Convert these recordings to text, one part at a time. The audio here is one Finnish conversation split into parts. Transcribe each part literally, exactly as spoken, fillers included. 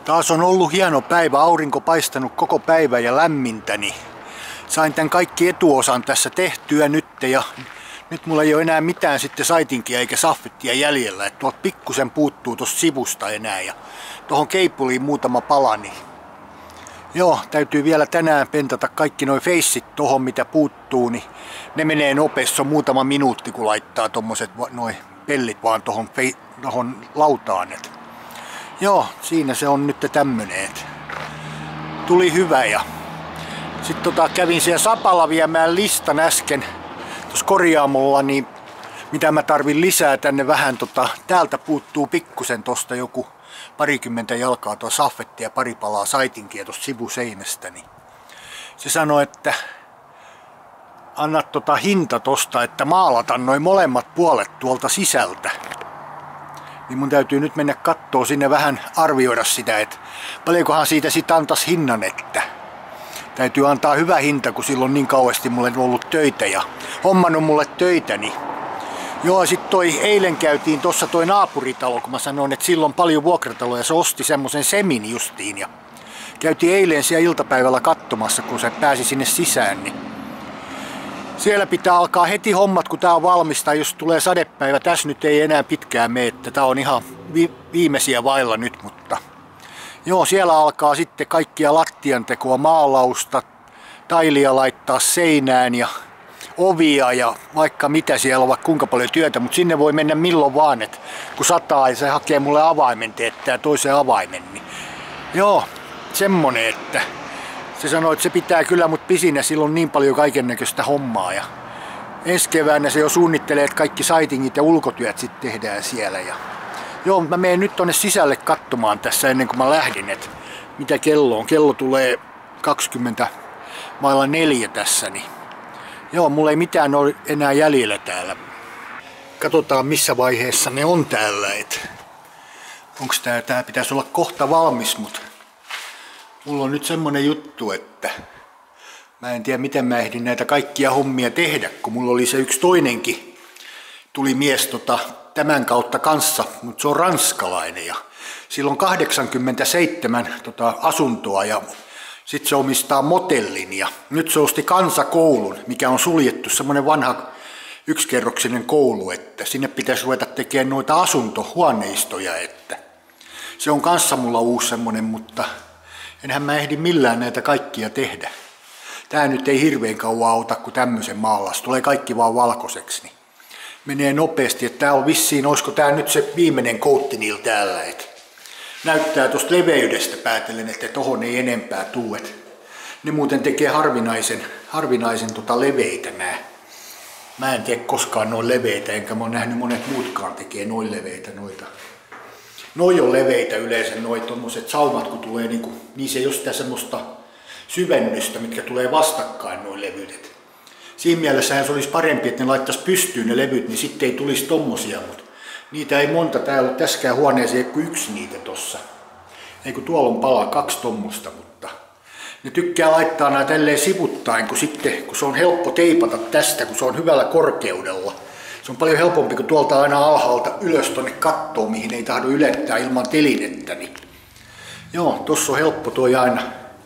Taas on ollut hieno päivä, aurinko paistanut koko päivä ja lämmintäni. Sain tämän kaikki etuosan tässä tehtyä nyt ja nyt mulla ei ole enää mitään sitten saitinkia eikä saffettia jäljellä. Et tuolta pikkusen puuttuu tuosta sivusta enää ja tuohon keipuliin muutama pala. Niin joo, täytyy vielä tänään pentata kaikki noi feissit tohon mitä puuttuu, niin ne menee nopeasti. On muutama minuutti kun laittaa tommoset noi pellit vaan tohon, tohon lautaan. Et joo, siinä se on nyt tämmönen. Tuli hyvä ja sitten tota, kävin siellä Sapalla viemään listan äsken tuossa korjaamolla, niin mitä mä tarvin lisää tänne vähän. Tota, täältä puuttuu pikkusen tosta joku parikymmentä jalkaa tuo saffetti ja pari palaa saitinkia tuosta sivuseinästä. Niin se sanoi, että anna tota hinta tosta, että maalata noin molemmat puolet tuolta sisältä. Niin mun täytyy nyt mennä kattoo sinne vähän arvioida sitä, että paljonkohan siitä sit antais hinnan, että täytyy antaa hyvä hinta, kun silloin niin kauheasti mulle on ollut töitä ja hommannut mulle töitä. Niin joo, sit toi eilen käytiin tossa toi naapuritalo, kun mä sanoin, että silloin on paljon vuokrataloja, se osti semmosen semin justiin ja käytiin eilen siellä iltapäivällä katsomassa, kun se pääsi sinne sisään. Niin siellä pitää alkaa heti hommat, kun tää on valmista, jos tulee sadepäivä. Tässä nyt ei enää pitkään mene, että tää on ihan vi viimeisiä vailla nyt, mutta joo, siellä alkaa sitten kaikkia lattiantekoa, maalausta, tailia laittaa seinään ja ovia ja vaikka mitä siellä on, vaikka kuinka paljon työtä, mutta sinne voi mennä milloin vaan, että kun sataa ja se hakee mulle avaimen, teettää toisen avaimen, niin joo, semmonen, että se sanoi, että se pitää kyllä mut pisinä, sillä on niin paljon kaikennäköistä hommaa ja ensi keväänä se jo suunnittelee, että kaikki saitingit ja ulkotyöt sitten tehdään siellä. Ja joo, mä menen nyt tonne sisälle katsomaan tässä ennen kuin mä lähdin, että mitä kello on. Kello tulee kaksikymmentä vailla neljä tässä, niin joo, mulla ei mitään ole enää jäljellä täällä. Katsotaan missä vaiheessa ne on täällä, että onks tää, tää pitäisi olla kohta valmis, mutta mulla on nyt semmonen juttu, että mä en tiedä miten mä ehdin näitä kaikkia hommia tehdä, kun mulla oli se yksi toinenkin, tuli mies tota, tämän kautta kanssa, mutta se on ranskalainen ja sillä on kahdeksankymmentäseitsemän tota, asuntoa ja sitten se omistaa motellin ja nyt se osti kansakoulun, mikä on suljettu, semmonen vanha yksikerroksinen koulu, että sinne pitäisi ruveta tekemään noita asuntohuoneistoja, että se on kanssa mulla uusi semmonen, mutta enhän mä ehdi millään näitä kaikkia tehdä. Tää nyt ei hirveän kauan auta, kun tämmöisen maalas. Tulee kaikki vaan valkoiseksi. Niin menee nopeasti, että tää on vissiin, olisiko tää nyt se viimeinen koutti niillä täällä. Et näyttää tosta leveydestä päätellen, että tohon ei enempää tuu. Et ne muuten tekee harvinaisen, harvinaisen tota leveitä nää. Mä en tee koskaan noin leveitä, enkä mä oon nähnyt monet muutkaan tekee noin leveitä noita. Noi on leveitä yleensä, noi tommoset saumat kun tulee, niin kuin, niissä ei ole sitä semmoista syvennystä, mitkä tulee vastakkain noin levyt. Siinä mielessähän se olisi parempi, että ne laittaisi pystyyn ne levyt, niin sitten ei tulisi tommosia, mutta niitä ei monta täällä ole tässäkään huoneeseen kuin yksi niitä tossa. Ei kun tuolla on palaa kaksi tommosta, mutta ne tykkää laittaa nää tälleen sivuttain, kun sitten kun se on helppo teipata tästä, kun se on hyvällä korkeudella. Se on paljon helpompi kuin tuolta aina alhaalta ylös tonne kattoon, mihin ei tahdo ylettää ilman telinettä. Niin joo, tossa on helppo toi aina.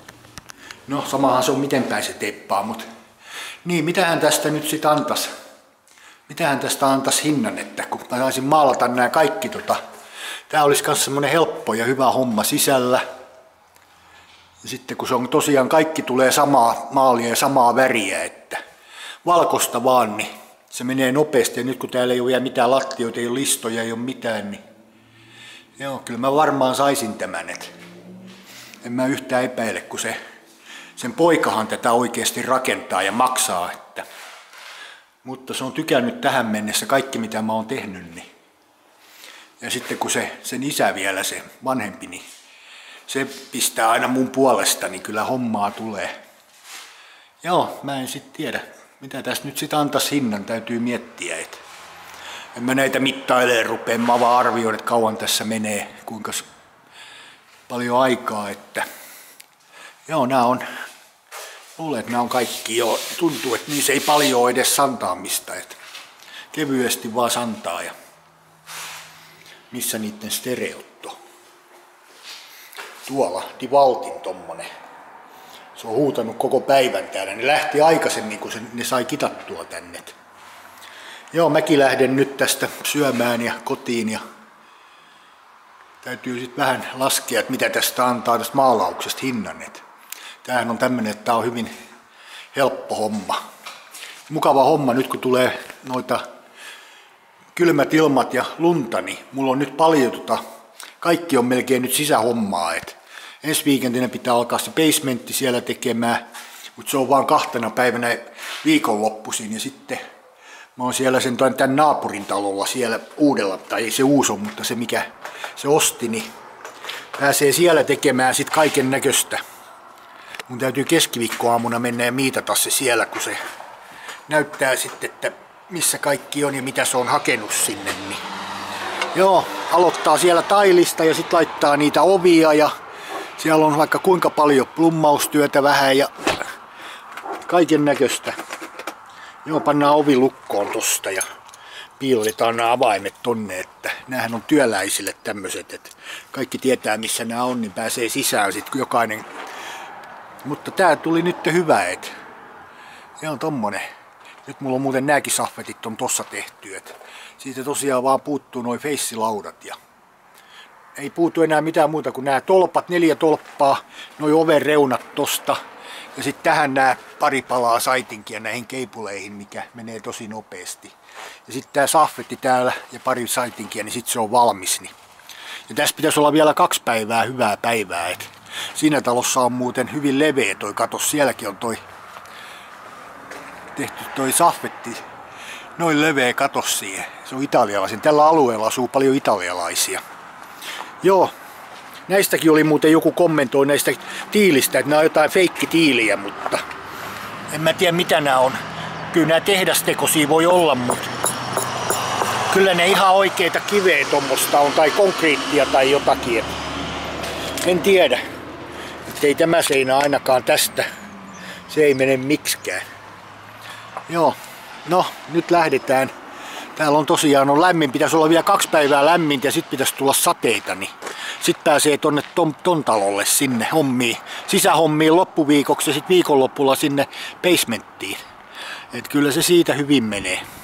No samahan se on miten päin se teppaa, mutta niin, mitähän tästä nyt sit antas? Mitähän tästä antas hinnan, että kun mä saisin maalata nämä kaikki tota. Tää olisi kans semmonen helppo ja hyvä homma sisällä. Ja sitten kun se on tosiaan kaikki tulee samaa maalia ja samaa väriä, että valkosta vaan, niin se menee nopeasti ja nyt kun täällä ei ole vielä mitään lattioita, ei ole listoja, ei ole mitään, niin joo, kyllä mä varmaan saisin tämän, että en mä yhtään epäile, kun se, sen poikahan tätä oikeasti rakentaa ja maksaa, että mutta se on tykännyt tähän mennessä kaikki mitä mä oon tehnyt, niin ja sitten kun se, sen isä vielä, se vanhempi, niin se pistää aina mun puolesta, niin kyllä hommaa tulee. Joo, mä en sit tiedä. Mitä tässä nyt sit antais hinnan, täytyy miettiä, että en mä näitä mittailemaan rupea, mä vaan arvioin, että kauan tässä menee, kuinka paljon aikaa, että joo, nää on, luulen, että nää on kaikki jo, tuntuu, että niissä ei paljon ole edes santaamista, että kevyesti vaan santaa ja missä niiden stereot on. Tuolla, Divaltin tommonen. Se on huutanut koko päivän täällä. Ne lähti aikaisemmin, kun se, ne sai kitattua tänne. Joo, mäkin lähden nyt tästä syömään ja kotiin. Ja täytyy sitten vähän laskea, että mitä tästä antaa tästä maalauksesta hinnan. Tämähän on tämmönen, että tää on hyvin helppo homma. Mukava homma nyt, kun tulee noita kylmät ilmat ja lunta, niin mulla on nyt paljon tota, kaikki on melkein nyt sisähommaa. Et ensi viikentinä pitää alkaa se basementti siellä tekemään, mutta se on vaan kahtena päivänä viikonloppuisin ja sitten mä oon siellä sen tämän naapurin talolla siellä uudella, tai ei se uusi on, mutta se mikä se osti, niin pääsee siellä tekemään sit kaiken näköistä. Mun täytyy keskiviikkoaamuna mennä ja miitata se siellä, kun se näyttää sitten, että missä kaikki on ja mitä se on hakenut sinne. Niin. Joo, aloittaa siellä tailista ja sitten laittaa niitä ovia ja siellä on vaikka kuinka paljon plummaustyötä vähän ja kaiken näköistä. Joo, pannaan ovi lukkoon tosta ja piilotetaan nämä avaimet tonne, että näähän on työläisille tämmöiset, että kaikki tietää missä nämä on, niin pääsee sisään sitten jokainen. Mutta tää tuli nyt hyvä, että joo, tommonen. Nyt mulla on muuten nääkin saffetit on tossa tehty, että siitä tosiaan vaan puuttuu noi feissilaudat ja ei puutu enää mitään muuta kuin nämä tolpat, neljä tolppaa, noi oven reunat tosta ja sitten tähän nämä pari palaa saitinkia näihin keipuleihin, mikä menee tosi nopeasti. Ja sitten tää saffetti täällä ja pari saitinkia, niin sitten se on valmis. Niin. Ja tässä pitäisi olla vielä kaksi päivää hyvää päivää. Et siinä talossa on muuten hyvin leveä toi katos, sielläkin on toi tehty toi saffetti, noin leveä katos siihen. Se on italialaisen. Tällä alueella asuu paljon italialaisia. Joo, näistäkin oli muuten joku kommentoi näistä tiilistä, että nämä on jotain feikkitiiliä, mutta en mä tiedä mitä nämä on. Kyllä nämä tehdastekoisia voi olla, mutta kyllä ne ihan oikeita kiveä tuommoista on, tai konkreettia tai jotakin. En tiedä. Että ei tämä seinä ainakaan tästä. Se ei mene miksikään. Joo, no nyt lähdetään. Täällä on tosiaan on lämmin, pitäisi olla vielä kaksi päivää lämmintä ja sitten pitäisi tulla sateita, niin sitten pääsee tonne ton, ton talolle sinne hommiin, sisähommiin loppuviikoksi ja sitten viikonlopulla sinne basementtiin. Et kyllä se siitä hyvin menee.